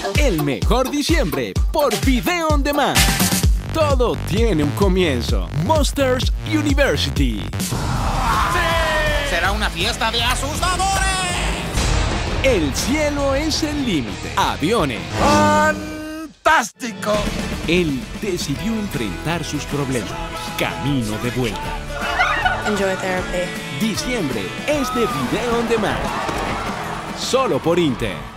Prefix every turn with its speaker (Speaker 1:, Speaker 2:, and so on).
Speaker 1: El mejor diciembre por Video On Demand. Todo tiene un comienzo. Monsters University.
Speaker 2: ¡Sí! ¡Será una fiesta de asustadores!
Speaker 1: El cielo es el límite. Aviones.
Speaker 2: ¡Fantástico!
Speaker 1: Él decidió enfrentar sus problemas. Camino de vuelta.
Speaker 3: Enjoy therapy.
Speaker 1: Diciembre es de Video On Demand. Solo por Inter.